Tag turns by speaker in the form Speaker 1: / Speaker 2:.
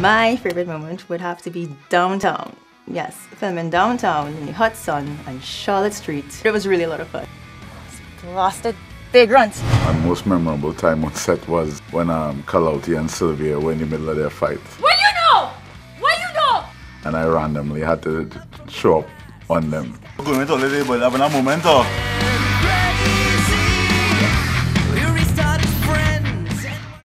Speaker 1: My favorite moment would have to be downtown. Yes, filming downtown in the hot sun on Charlotte Street. It was really a lot of fun. Blasted big runs.
Speaker 2: My most memorable time on set was when Kalauti and Sylvia were in the middle of their fight.
Speaker 3: What you know? What you know?
Speaker 2: And I randomly had to show up on them.
Speaker 4: Going to holiday, but having a moment.